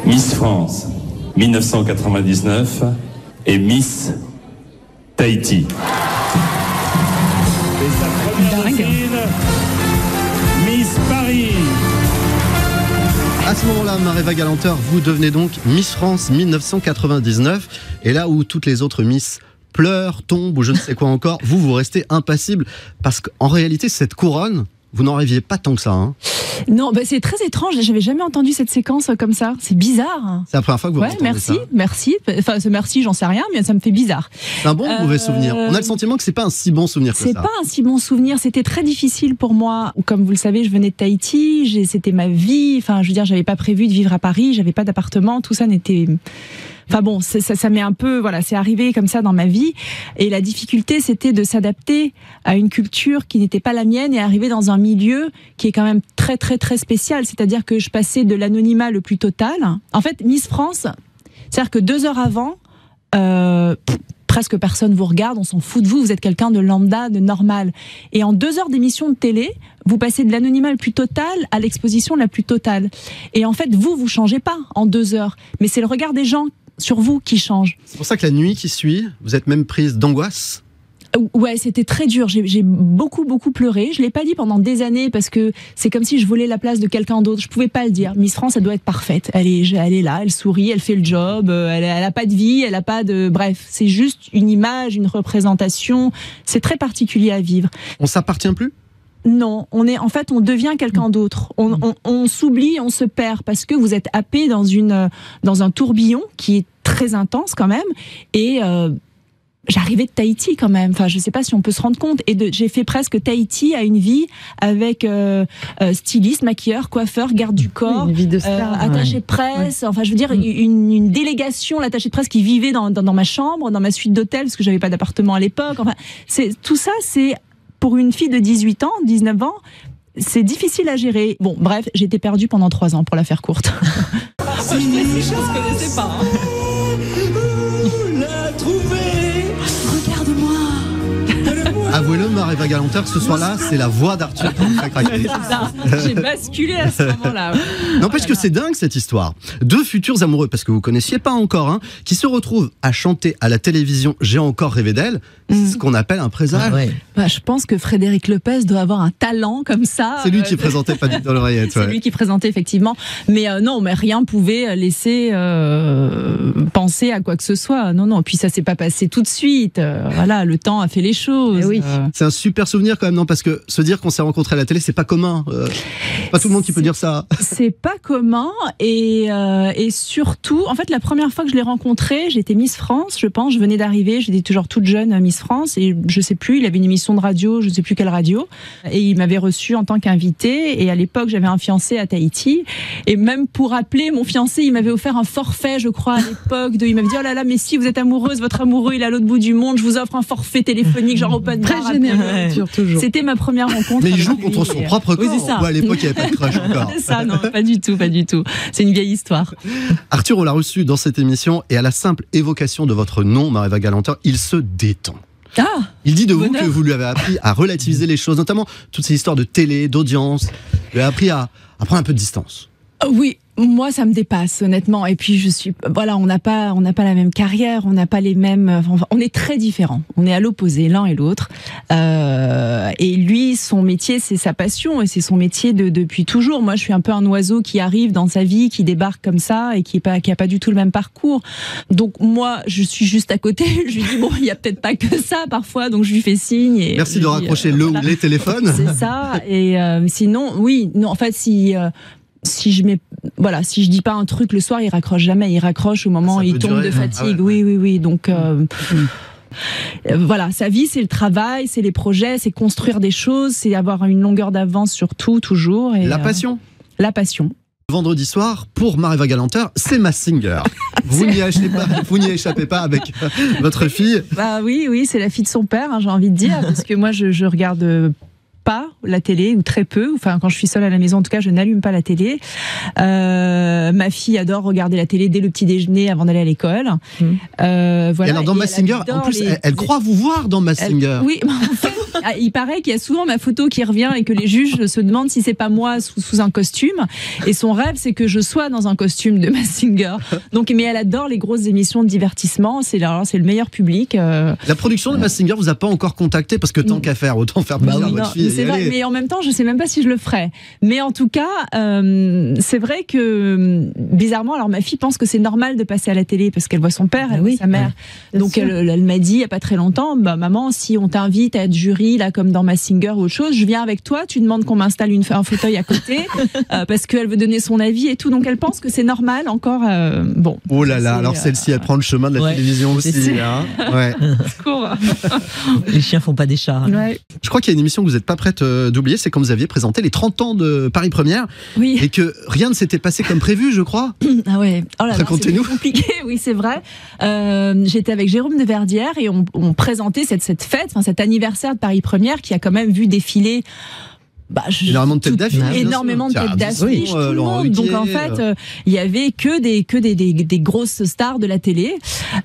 Miss France 1999 et Miss Tahiti. Et sa première voisine, Miss Paris. À ce moment-là, Maréva Galanteur, vous devenez donc Miss France 1999. Et là où toutes les autres Miss pleurent, tombent ou je ne sais quoi encore, vous restez impassible. Parce qu'en réalité, cette couronne, vous n'en rêviez pas tant que ça. Hein. Non, c'est très étrange. J'avais jamais entendu cette séquence comme ça. C'est bizarre. C'est la première fois que vous entendez ça. Merci. Enfin, ce merci, j'en sais rien, mais ça me fait bizarre. C'est un bon ou mauvais souvenir. On a le sentiment que c'est pas un si bon souvenir que ça. C'est pas un si bon souvenir. C'était très difficile pour moi. Comme vous le savez, je venais de Tahiti. C'était ma vie. Enfin, je veux dire, j'avais pas prévu de vivre à Paris. J'avais pas d'appartement. Tout ça n'était... Enfin bon, ça m'est un peu, voilà, c'est arrivé comme ça dans ma vie. Et la difficulté, c'était de s'adapter à une culture qui n'était pas la mienne et arriver dans un milieu qui est quand même très, très, très spécial. C'est-à-dire que je passais de l'anonymat le plus total. En fait, Miss France, c'est-à-dire que 2 heures avant, presque personne vous regarde, on s'en fout de vous, vous êtes quelqu'un de lambda, de normal. Et en 2 heures d'émission de télé, vous passez de l'anonymat le plus total à l'exposition la plus totale. Et en fait, vous changez pas en 2 heures. Mais c'est le regard des gens sur vous qui change. C'est pour ça que la nuit qui suit, vous êtes même prise d'angoisse? Ouais, c'était très dur. J'ai beaucoup pleuré. Je l'ai pas dit pendant des années parce que c'est comme si je volais la place de quelqu'un d'autre. Je pouvais pas le dire. Miss France, elle doit être parfaite. Elle est là, elle sourit, elle fait le job. Elle a pas de vie, elle a pas de... Bref, c'est juste une image, une représentation. C'est très particulier à vivre. On s'appartient plus? Non, on devient quelqu'un d'autre. On s'oublie, on se perd parce que vous êtes happé dans un tourbillon qui est très intense quand même. Et j'arrivais de Tahiti quand même. Enfin, je sais pas si on peut se rendre compte. Et j'ai fait presque Tahiti à une vie avec styliste, maquilleur, coiffeur, garde du corps, une vie de star, attaché de presse. Ouais. Enfin, je veux dire une délégation, l'attaché de presse qui vivait dans ma chambre, dans ma suite d'hôtel parce que j'avais pas d'appartement à l'époque. Enfin, tout ça, c'est pour une fille de 18 ans, 19 ans, c'est difficile à gérer. Bon, bref, j'étais perdue pendant 3 ans, pour la faire courte. Je connaissais pas. Avouez-le, Maréva Galanteur, ce soir-là, c'est la voix d'Arthur qui vous fait craquer. J'ai basculé à ce moment-là. N'empêche que c'est dingue cette histoire. 2 futurs amoureux, parce que vous connaissiez pas encore, hein, qui se retrouvent à chanter à la télévision. J'ai encore rêvé d'elle. C'est ce qu'on appelle un présage. Ah ouais. Je pense que Frédéric Lopez doit avoir un talent comme ça. C'est lui qui présentait Pas dans l'oreillette. C'est lui qui présentait effectivement. Mais non, mais rien pouvait laisser penser à quoi que ce soit. Non. Puis ça s'est pas passé tout de suite. Voilà, le temps a fait les choses. Oui. C'est un super souvenir quand même, non? Parce que se dire qu'on s'est rencontrés à la télé, c'est pas commun. Pas tout le monde qui peut dire ça. C'est pas commun et surtout, en fait, la première fois que je l'ai rencontré, j'étais Miss France, je pense. Je venais d'arriver, j'étais toujours toute jeune Miss France et je sais plus, il avait une émission de radio, je sais plus quelle radio, et il m'avait reçue en tant qu'invité. Et à l'époque, j'avais un fiancé à Tahiti. Et même pour appeler mon fiancé, il m'avait offert un forfait, je crois, à l'époque. Il m'avait dit, oh là là, mais si vous êtes amoureuse, votre amoureux, il est à l'autre bout du monde, je vous offre un forfait téléphonique, genre open bar. Très généreux, toujours. C'était ma première rencontre. Mais il joue contre son propre corps. Oui, c'est ça. Ouais, à l'époque, il n'y avait pas de crush encore. Ça, non, pas du tout. C'est une vieille histoire. Arthur, on l'a reçu dans cette émission et à la simple évocation de votre nom, Maréva Galanteur, il se détend. Ah, il dit de vous que vous lui avez appris à relativiser les choses, notamment toutes ces histoires de télé, d'audience. Vous lui avez appris à prendre un peu de distance. Oui, moi ça me dépasse honnêtement. Et puis on n'a pas la même carrière, on n'a pas les mêmes, on est très différents. On est à l'opposé l'un et l'autre. Et lui, son métier, c'est sa passion et c'est son métier depuis toujours. Moi, je suis un peu un oiseau qui arrive dans sa vie, qui débarque comme ça et qui a pas du tout le même parcours. Donc moi, je suis juste à côté. Je lui dis bon, il y a peut-être pas que ça parfois, donc je lui fais signe. Et merci de raccrocher le ou les téléphones. C'est ça. Et sinon, oui, non, en fait, si je dis pas un truc le soir, il raccroche jamais. Il raccroche au moment où il tombe de fatigue. Ah ouais. Oui. Donc voilà, sa vie, c'est le travail, c'est les projets, c'est construire des choses, c'est avoir une longueur d'avance sur tout, toujours. Et, la passion. La passion. Vendredi soir, pour Maréva Galanteur, c'est Masked Singer. Vous n'y échappez pas avec votre fille. Bah oui, c'est la fille de son père, hein, j'ai envie de dire, parce que moi, je regarde pas la télé, ou très peu. Enfin, quand je suis seule à la maison, en tout cas, je n'allume pas la télé. Ma fille adore regarder la télé dès le petit déjeuner avant d'aller à l'école. Voilà. Et alors, dans Masked Singer, en plus, elle croit vous voir dans Masked Singer. Oui, en fait, il paraît qu'il y a souvent ma photo qui revient et que les juges se demandent si c'est pas moi sous un costume. Et son rêve, c'est que je sois dans un costume de Masked Singer. Donc, mais elle adore les grosses émissions de divertissement. C'est le meilleur public. La production de Masked Singer vous a pas encore contacté parce que tant qu'à faire, autant faire plaisir à votre fille. C'est vrai, mais en même temps, je sais même pas si je le ferais. Mais en tout cas, c'est vrai que bizarrement, alors ma fille pense que c'est normal de passer à la télé parce qu'elle voit son père, elle voit sa mère. Donc elle m'a dit il y a pas très longtemps, bah maman, si on t'invite à être jury là comme dans Masked Singer ou autre chose, je viens avec toi. Tu demandes qu'on m'installe un fauteuil à côté parce qu'elle veut donner son avis et tout. Donc elle pense que c'est normal encore. Bon. Oh là là, alors celle-ci, elle prend le chemin de la télévision aussi. Hein. Ouais. Les chiens font pas des chats. Ouais. Je crois qu'il y a une émission que vous n'êtes pas prête d'oublier, c'est quand vous aviez présenté les 30 ans de Paris Première. Oui. Et que rien ne s'était passé comme prévu, je crois. Ah ouais. Oh là là, racontez-nous. c'est compliqué, oui, c'est vrai. J'étais avec Jérôme de Verdière et on présentait cette fête, cet anniversaire de Paris Première qui a quand même vu défiler. Énormément de têtes d'affiche. Énormément de têtes d'affiche, tout le monde. Donc en fait, il y avait que des grosses stars de la télé.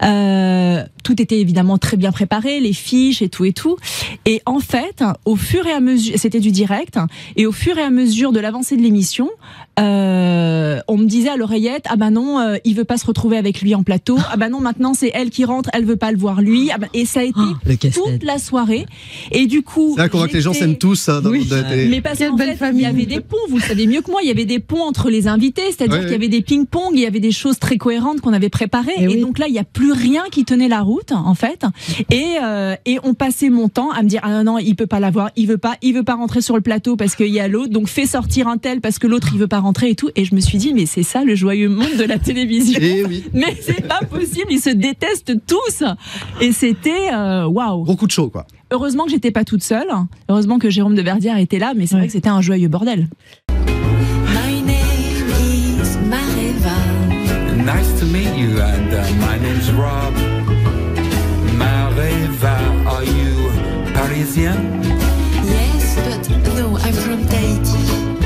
Tout était évidemment très bien préparé, les fiches et tout. Et en fait, au fur et à mesure, c'était du direct, et au fur et à mesure de l'avancée de l'émission, on me disait à l'oreillette, ah bah non, il veut pas se retrouver avec lui en plateau. Ah bah non, maintenant c'est elle qui rentre, elle veut pas le voir lui. Et ça a été toute la soirée. Et du coup, c'est là qu'on voit que les gens s'aiment tous dans le monde de la télé. Mais parce qu'en fait, il y avait des ponts, vous le savez mieux que moi, il y avait des ponts entre les invités, c'est-à-dire qu'il y avait des ping-pong, il y avait des choses très cohérentes qu'on avait préparées. Et donc là, il n'y a plus rien qui tenait la route, en fait. Et on passait mon temps à me dire, ah non, il peut pas l'avoir, il veut pas rentrer sur le plateau parce qu'il y a l'autre, donc fais sortir un tel parce que l'autre, il veut pas rentrer et tout. Et je me suis dit, mais c'est ça le joyeux monde de la télévision. Mais c'est pas possible, ils se détestent tous. Et c'était, waouh. Gros coup de chaud, quoi. Heureusement que j'étais pas toute seule. Heureusement que Jérôme de Verdière était là, mais c'est vrai que c'était un joyeux bordel. My name is Mareva. Nice to meet you, and my name's Rob. Mareva, are you Parisian? Yes, but no, I'm from Tahiti.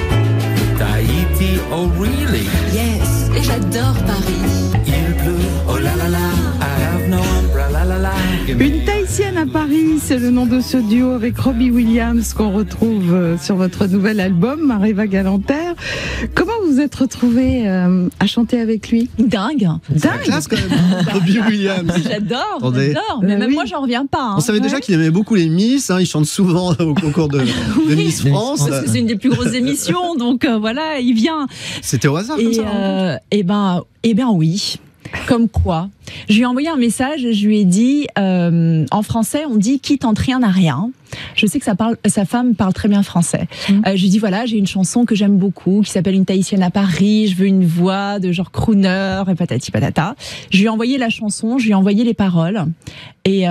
Tahiti, oh really? Yes, et j'adore Paris. Il pleut, oh la la la, I have no umbrella la la. Une Tahitienne à Paris, c'est le nom de ce duo avec Robbie Williams qu'on retrouve sur votre nouvel album, Mareva Galanter. Comment vous êtes retrouvée à chanter avec lui? Dingue. C'est la classe quand même. Robbie Williams. J'adore. Mais même moi, j'en reviens pas. On savait déjà qu'il aimait beaucoup les Miss. Il chante souvent au concours de Miss France. Parce que c'est une des plus grosses émissions, donc voilà, il vient. C'était au hasard comme ça. Eh ben oui. Comme quoi, je lui ai envoyé un message, je lui ai dit, en français, on dit qui tente rien n'a rien. Je sais que sa femme parle très bien français. Je lui ai dit, voilà, j'ai une chanson que j'aime beaucoup, qui s'appelle Une Tahitienne à Paris, je veux une voix de genre crooner, et patati patata. Je lui ai envoyé la chanson, je lui ai envoyé les paroles, et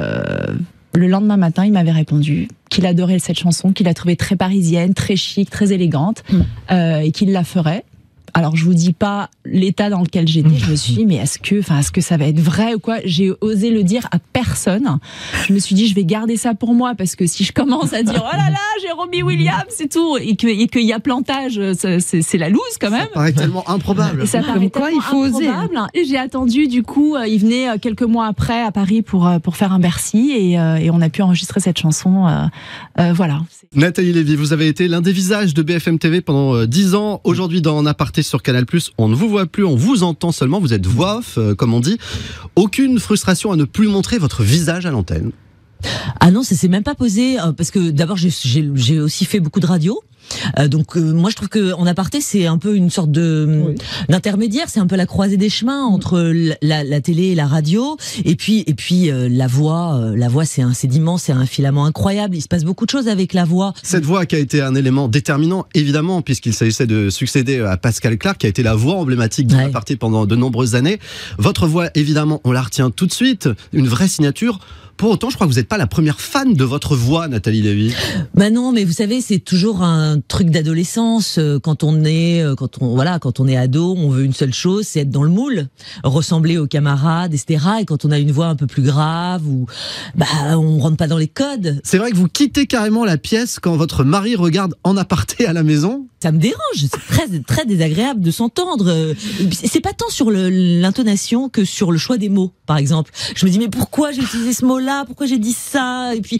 le lendemain matin, il m'avait répondu qu'il adorait cette chanson, qu'il la trouvait très parisienne, très chic, très élégante, et qu'il la ferait. Alors je vous dis pas l'état dans lequel j'étais. Je me suis dit mais est-ce que ça va être vrai ou quoi? J'ai osé le dire à personne. Je me suis dit je vais garder ça pour moi parce que si je commence à dire oh là là j'ai Robbie Williams et tout et qu'il y a plantage, c'est la loose quand même. Ça paraît tellement improbable. Et ça paraît quoi, il faut oser. Et j'ai attendu du coup, il venait quelques mois après à Paris pour faire un Bercy et on a pu enregistrer cette chanson. Voilà. Nathalie Lévy, vous avez été l'un des visages de BFM TV pendant 10 ans. Aujourd'hui dans En Aparté sur Canal+, on ne vous voit plus, on vous entend seulement, vous êtes voix off, comme on dit. Aucune frustration à ne plus montrer votre visage à l'antenne? Ah non, ça s'est même pas posé, parce que d'abord j'ai aussi fait beaucoup de radio. Donc moi je trouve que En Aparté c'est un peu une sorte d'intermédiaire, c'est un peu la croisée des chemins entre la télé et la radio, et puis la voix c'est un sédiment, c'est un filament incroyable, il se passe beaucoup de choses avec la voix. Cette voix qui a été un élément déterminant évidemment puisqu'il s'agissait de succéder à Pascal Clark qui a été la voix emblématique de En Aparté pendant de nombreuses années. Votre voix évidemment on la retient tout de suite, une vraie signature. Pour autant, je crois que vous n'êtes pas la première fan de votre voix, Nathalie Lévy. Bah non, mais vous savez, c'est toujours un truc d'adolescence. Quand on est ado, on veut une seule chose, c'est être dans le moule, ressembler aux camarades, etc. Et quand on a une voix un peu plus grave, on rentre pas dans les codes. C'est vrai que vous quittez carrément la pièce quand votre mari regarde En aparté à la maison. Ça me dérange, c'est très, très désagréable de s'entendre. C'est pas tant sur l'intonation que sur le choix des mots, par exemple. Je me dis, mais pourquoi j'ai utilisé ce mot-là? Pourquoi j'ai dit ça? Et puis,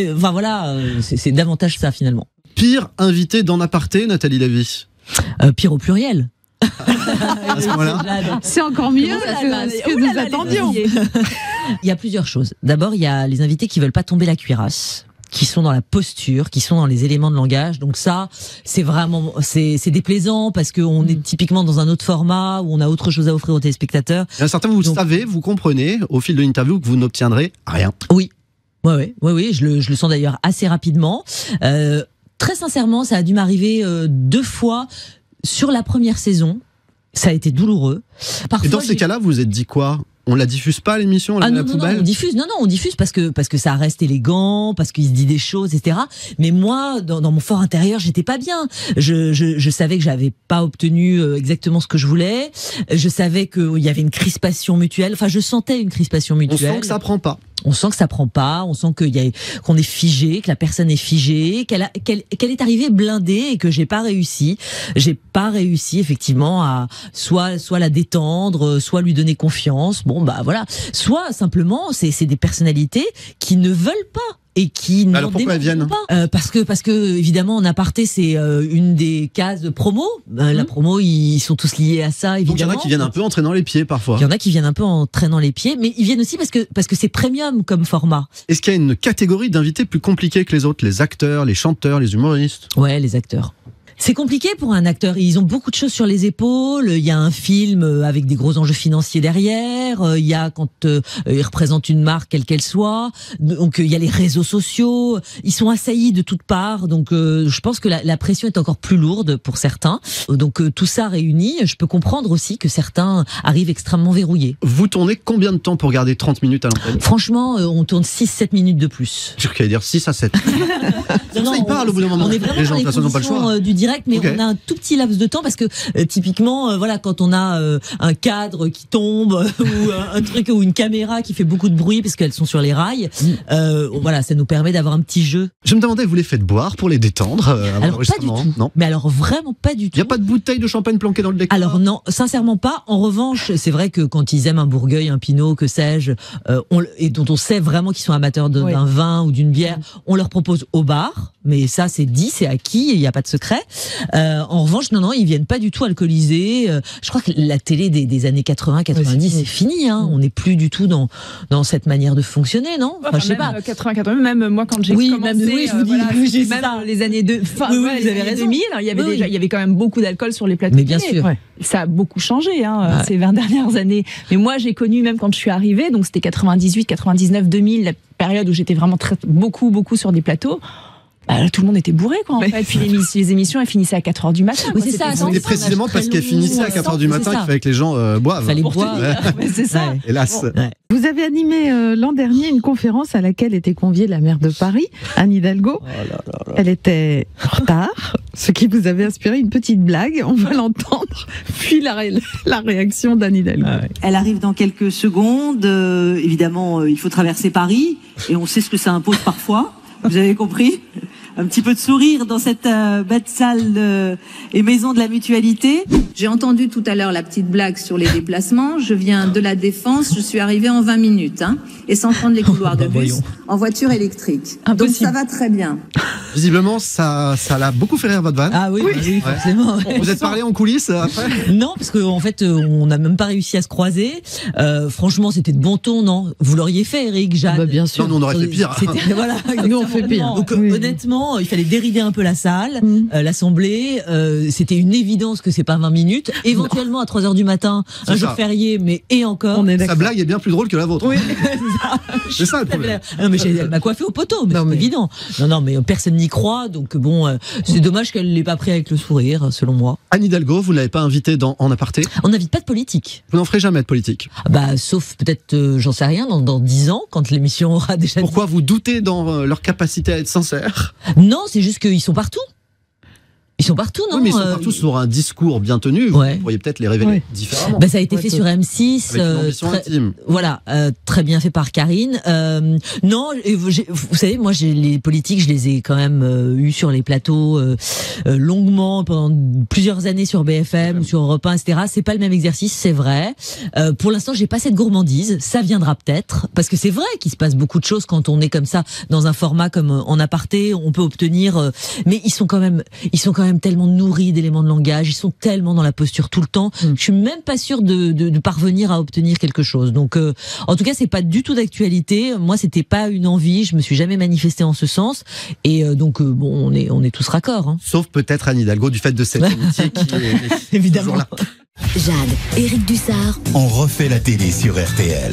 c'est davantage ça, finalement. Pire invité d'En aparté, Nathalie Lévy. Pire au pluriel. À ce moment-là. C'est encore mieux que ce que nous attendions. Il y a plusieurs choses. D'abord, il y a les invités qui veulent pas tomber la cuirasse, qui sont dans la posture, qui sont dans les éléments de langage. Donc ça, c'est déplaisant parce qu'on est typiquement dans un autre format où on a autre chose à offrir aux téléspectateurs. Il y en a certains, vous comprenez au fil de l'interview que vous n'obtiendrez rien. Oui. Oui, je le sens d'ailleurs assez rapidement. Très sincèrement, ça a dû m'arriver 2 fois sur la première saison. Ça a été douloureux. Parfois, et dans ces cas-là, vous vous êtes dit quoi? On la diffuse pas l'émission, on la met à la poubelle? Non, on diffuse parce que ça reste élégant, parce qu'il se dit des choses, etc. Mais moi, dans mon fort intérieur, j'étais pas bien. Je savais que j'avais pas obtenu exactement ce que je voulais. Je savais qu'il y avait une crispation mutuelle. Enfin, je sentais une crispation mutuelle. On sent que ça prend pas. On sent que ça prend pas, on sent qu'on est figé, que la personne est figée, qu'elle est arrivée blindée et que j'ai pas réussi effectivement à soit la détendre, soit lui donner confiance. Voilà. Soit simplement c'est des personnalités qui ne veulent pas. Et qui alors pourquoi elles viennent pas parce que évidemment En aparté c'est une des cases de promo. La promo, ils sont tous liés à ça, évidemment. Donc il y en a qui viennent un peu en traînant les pieds parfois. Il y en a qui viennent un peu en traînant les pieds, mais ils viennent aussi parce que c'est premium comme format. Est-ce qu'il y a une catégorie d'invités plus compliquée que les autres? Les acteurs, les chanteurs, les humoristes? Ouais, les acteurs. C'est compliqué pour un acteur. Ils ont beaucoup de choses sur les épaules. Il y a un film avec des gros enjeux financiers derrière. Il y a quand ils représentent une marque, quelle qu'elle soit. Donc il y a les réseaux sociaux. Ils sont assaillis de toutes parts. Donc je pense que la pression est encore plus lourde pour certains. Donc tout ça réuni, je peux comprendre aussi que certains arrivent extrêmement verrouillés. Vous tournez combien de temps pour garder 30 minutes à l'antenne? Franchement, on tourne 6-7 minutes de plus. Je crois dire 6 à 7. Non, ils parlent au bout d'un moment. On est vraiment les gens, dans les conditions du direct, mais on a un tout petit laps de temps parce que typiquement, quand on a un cadre qui tombe ou un truc ou une caméra qui fait beaucoup de bruit parce qu'elles sont sur les rails, ça nous permet d'avoir un petit jeu. Je me demandais, vous les faites boire pour les détendre alors pas du tout. Non. Mais alors vraiment pas du tout. Il n'y a pas de bouteille de champagne planquée dans le décor? Alors non, sincèrement pas. En revanche, c'est vrai que quand ils aiment un Bourgueil, un Pinot, que sais-je, et dont on sait vraiment qu'ils sont amateurs d'un vin ou d'une bière, on leur propose au bar. Mais ça, c'est dit, c'est acquis, il n'y a pas de secret. En revanche, non, ils viennent pas du tout alcoolisés. Je crois que la télé des années 80-90, c'est fini. On n'est plus du tout dans cette manière de fonctionner, non? Enfin, je sais pas. 80-80, même moi quand j'ai commencé, je vous dis, même les années vous avez raison. 2000, il y avait quand même beaucoup d'alcool sur les plateaux. Mais bien sûr. Ça a beaucoup changé ces 20 dernières années. Mais moi, j'ai connu même quand je suis arrivée, donc c'était 98, 99, 2000, la période où j'étais vraiment beaucoup sur des plateaux. Tout le monde était bourré, quoi, en fait. Puis les émissions, elles finissaient à 4h du matin. Oui, c'est ça. C'était précisément parce qu'elles finissaient à 4h du matin qu'il fallait que les gens boivent. Fallait boire. C'est ça. Hélas. Ouais. Vous avez animé l'an dernier une conférence à laquelle était conviée la maire de Paris, Anne Hidalgo. Elle était en retard, ce qui vous avait inspiré une petite blague. On va l'entendre, puis la réaction d'Anne Hidalgo. Elle arrive dans quelques secondes. Évidemment, il faut traverser Paris et on sait ce que ça impose parfois. Vous avez compris? Un petit peu de sourire dans cette bête salle et maison de la mutualité. J'ai entendu tout à l'heure la petite blague sur les déplacements. Je viens de la Défense, je suis arrivée en 20 minutes, et sans prendre les couloirs de bus, en voiture électrique. Donc ça va très bien. Visiblement, ça l'a beaucoup fait rire votre vanne. Ah oui, forcément. Vous êtes parlé en coulisses après? Non, parce qu'en fait, on n'a même pas réussi à se croiser. Franchement, c'était de bon ton, non? Vous l'auriez fait, Eric, Jeanne? Bien sûr. Non, nous on aurait fait pire. Voilà, nous on fait pire. Donc honnêtement, il fallait dérider un peu la salle, l'assemblée. C'était une évidence que c'est pas 20 minutes. Éventuellement à 3h du matin, un jour férié, mais et encore. Sa blague est bien plus drôle que la vôtre. Oui, c'est ça le problème. Non, mais elle m'a coiffé au poteau, mais c'est évident. Non, mais personne n'y croit, donc bon, c'est dommage qu'elle l'ait pas pris avec le sourire, selon moi. Anne Hidalgo, vous ne l'avez pas invitée En aparté? On n'invite pas de politique. Vous n'en ferez jamais de politique? Sauf peut-être, j'en sais rien, dans 10 ans, quand l'émission aura déjà... Pourquoi vous doutez dans leur capacité à être sincère? Non, c'est juste qu'ils sont partout. Ils sont partout, non? Oui, mais ils sont partout sur un discours bien tenu. Vous pourriez peut-être les révéler différemment. Ça a été fait sur M6. Avec une ambition intime. Voilà, très bien fait par Karine. Non, vous savez, moi, les politiques, je les ai quand même eus sur les plateaux longuement pendant plusieurs années sur BFM ou sur Europe 1, etc. C'est pas le même exercice, c'est vrai. Pour l'instant, j'ai pas cette gourmandise. Ça viendra peut-être, parce que c'est vrai qu'il se passe beaucoup de choses quand on est comme ça dans un format comme En Aparté. On peut obtenir, mais ils sont quand même tellement nourris d'éléments de langage, ils sont tellement dans la posture tout le temps. Je suis même pas sûre de parvenir à obtenir quelque chose. Donc, en tout cas, c'est pas du tout d'actualité. Moi, c'était pas une envie. Je me suis jamais manifestée en ce sens. Et donc, bon, on est tous raccords. Hein. Sauf peut-être Anne Hidalgo du fait de cette amitié qui est évidemment là. Jade, Éric Dussard. On refait la télé sur RTL.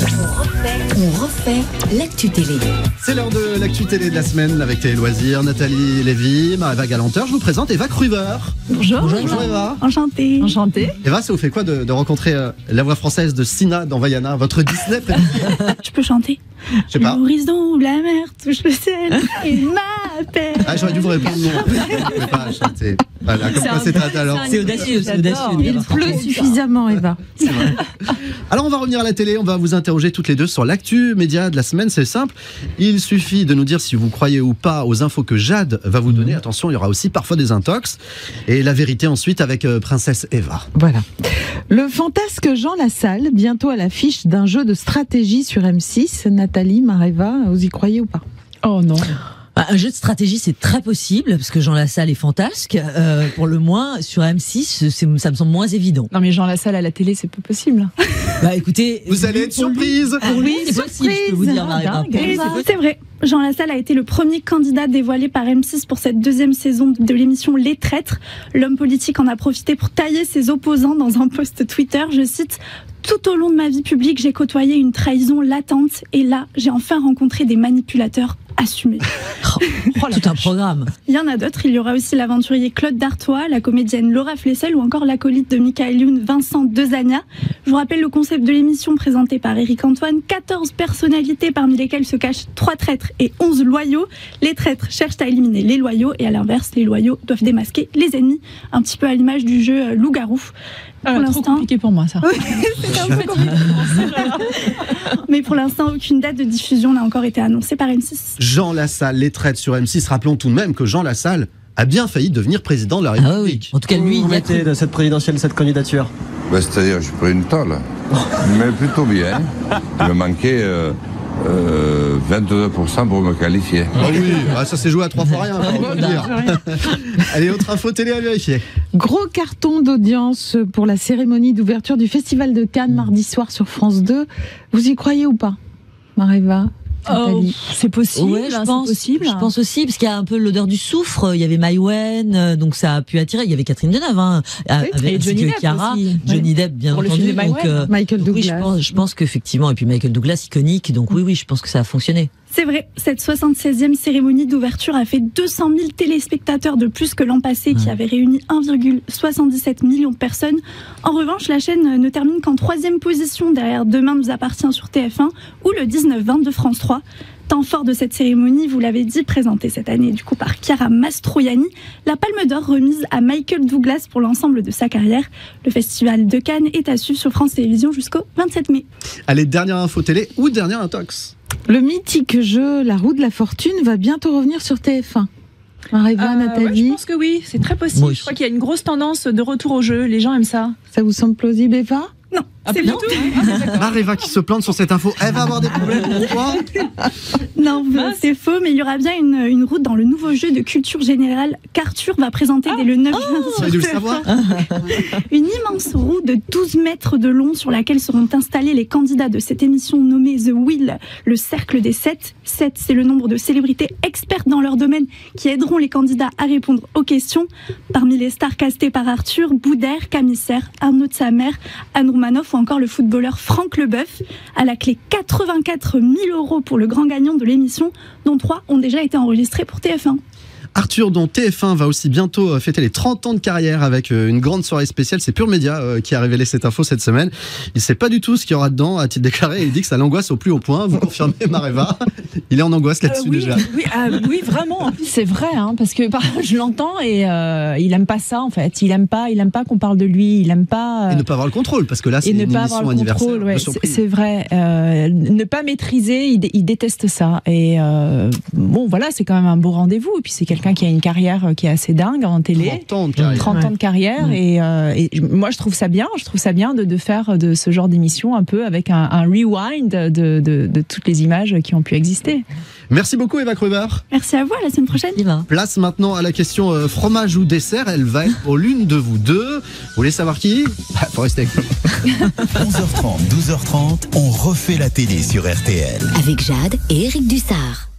On refait l'actu télé. C'est l'heure de l'actu télé de la semaine avec Télé Loisirs, Nathalie Lévy, Marie-Eva Galanteur. Je vous présente Eva Kruber. Bonjour. Bonjour Eva. Enchantée. Eva, ça vous fait quoi de rencontrer la voix française de Sina dans Vaiana, votre Disney préféré? Je peux chanter. Je sais pas. L'horizon où la mer touche le ciel et m'appelle. Ah, j'aurais dû vous répondre non. Je ne peux pas chanter. Voilà, comme quoi c'est un talent. C'est audacieux, c'est audacieux. Il pleut suffisamment, Eva. C'est vrai. Alors on va revenir à la télé, on va vous interroger toutes les deux sur l'actu média de la semaine, c'est simple. Il suffit de nous dire si vous croyez ou pas aux infos que Jade va vous donner. Attention, il y aura aussi parfois des intox. Et la vérité ensuite avec Princesse Eva. Voilà. Le fantasque Jean Lassalle, bientôt à l'affiche d'un jeu de stratégie sur M6. Nathalie, Marie-Eva, vous y croyez ou pas? Oh non. Un jeu de stratégie, c'est très possible, parce que Jean Lassalle est fantasque. Pour le moins, sur M6, ça me semble moins évident. Non, mais Jean Lassalle à la télé, c'est peu possible. Bah écoutez, vous allez être surprise. Oui, c'est possible, je peux vous dire, Marie-Eva. C'est vrai. Jean Lassalle a été le premier candidat dévoilé par M6 pour cette deuxième saison de l'émission Les Traîtres. L'homme politique en a profité pour tailler ses opposants dans un post Twitter. Je cite: tout au long de ma vie publique, j'ai côtoyé une trahison latente et là, j'ai enfin rencontré des manipulateurs assumés. Tout un programme. Il y en a d'autres. Il y aura aussi l'aventurier Claude Dartois, la comédienne Laura Flessel ou encore l'acolyte de Michael Youn, Vincent Dezania. Je vous rappelle le concept de l'émission présentée par Éric Antoine. 14 personnalités parmi lesquelles se cachent 3 traîtres et 11 loyaux. Les traîtres cherchent à éliminer les loyaux et à l'inverse, les loyaux doivent démasquer les ennemis. Un petit peu à l'image du jeu Loup-garou. Trop compliqué pour moi, ça. C'est un peu compliqué. Mais pour l'instant, aucune date de diffusion n'a encore été annoncée par M6. Jean Lassalle, Les Traîtres sur M6. Rappelons tout de même que Jean Lassalle a bien failli devenir président de la République. En tout cas, lui, vous mettez de cette présidentielle, cette candidature? C'est-à-dire, j'ai pris une tôle, mais plutôt bien. Il me manquait 22% pour me qualifier. Ah oui, ça s'est joué à 3 fois rien, on va le dire. Allez, autre info télé à vérifier. Gros carton d'audience pour la cérémonie d'ouverture du Festival de Cannes mardi soir sur France 2. Vous y croyez ou pas, Marie-Eva? C'est possible, ouais, je pense aussi, parce qu'il y a un peu l'odeur du soufre. Il y avait Maïwenn, donc ça a pu attirer. Il y avait Catherine Deneuve, avec Johnny Depp Chiara, aussi. Johnny Depp, bien pour entendu. Le film Donc, Michael Douglas. Oui, je pense qu'effectivement, et puis Michael Douglas iconique. Donc oui, je pense que ça a fonctionné. C'est vrai, cette 76e cérémonie d'ouverture a fait 200 000 téléspectateurs de plus que l'an passé, qui avait réuni 1,77 million de personnes. En revanche, la chaîne ne termine qu'en 3e position derrière Demain nous appartient sur TF1 ou le 19-20 de France 3. Temps fort de cette cérémonie, vous l'avez dit, présentée cette année du coup par Chiara Mastroianni, la Palme d'Or remise à Michael Douglas pour l'ensemble de sa carrière. Le Festival de Cannes est à suivre sur France Télévisions jusqu'au 27 mai. Allez, dernière info télé ou dernière intox. Le mythique jeu La Roue de la Fortune va bientôt revenir sur TF1. Marie-Eva, Nathalie. Ouais, je pense que oui, c'est très possible. Je crois qu'il y a une grosse tendance de retour au jeu. Les gens aiment ça. Ça vous semble plausible, Eva? Non, c'est pas tout. Marie-Eva qui se plante sur cette info, elle va avoir des problèmes pour toi? Non, c'est faux, mais il y aura bien une route dans le nouveau jeu de culture générale qu'Arthur va présenter dès le 9 juin. Sur le savoir. Une immense roue de 12 mètres de long sur laquelle seront installés les candidats de cette émission nommée The Wheel, le cercle des 7. 7, c'est le nombre de célébrités expertes dans leur domaine qui aideront les candidats à répondre aux questions. Parmi les stars castées par Arthur, Boudère, Camille Serre, Arnaud de sa mère, Anne Roumanoff ou encore le footballeur Franck Leboeuf. À la clé, 84 000 € pour le grand gagnant de l'émission, dont 3 ont déjà été enregistrés pour TF1. Arthur, dont TF1 va aussi bientôt fêter les 30 ans de carrière avec une grande soirée spéciale. C'est Pure Média qui a révélé cette info cette semaine. Il ne sait pas du tout ce qu'il y aura dedans, a-t-il déclaré. Il dit que ça l'angoisse au plus haut point. Vous confirmez, Maréva? Il est en angoisse là-dessus déjà. Oui, vraiment. En plus, c'est vrai, hein, parce que je l'entends et il aime pas ça en fait. Il aime pas qu'on parle de lui. Il aime pas. Et ne pas avoir le contrôle, parce que là, c'est une émission anniversaire. Ouais, c'est vrai. Ne pas maîtriser, il déteste ça. Et bon, voilà, c'est quand même un beau rendez-vous. Et puis c'est quelqu'un qui a une carrière qui est assez dingue en télé. 30 ans de carrière. 30 ans de carrière. Et moi, je trouve ça bien. Je trouve ça bien de faire de ce genre d'émission un peu avec un rewind de toutes les images qui ont pu exister. Merci beaucoup, Eva Kruber. Merci à vous, à la semaine prochaine. Place maintenant à la question fromage ou dessert. Elle va être pour l'une de vous deux. Vous voulez savoir qui? Faut rester avec nous. 11h30, 12h30, on refait la télé sur RTL. Avec Jade et Eric Dussard.